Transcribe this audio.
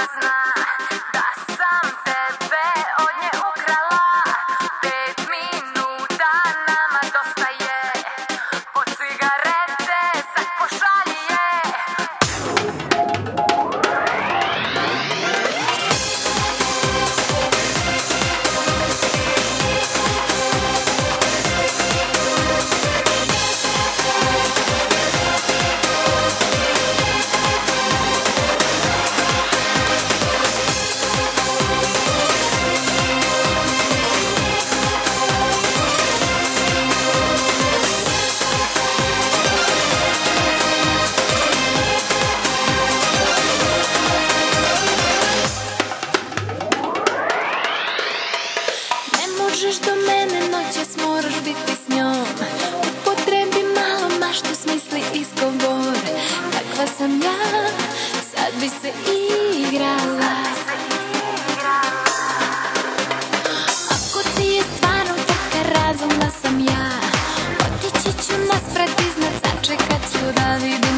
zna da sam tebe od nje ukrala. 5 minuta nama dosta je, po cigarete sad pošalji je. Možeš do mene noćas, moraš biti s njom. Upotrebi malo maštu, smisli izgovor. Takva sam ja, sad bi se igrala. Ako ti je stvarno taka, razumna sam ja. Otići ću nasprat iznad, sačekat ću da vidim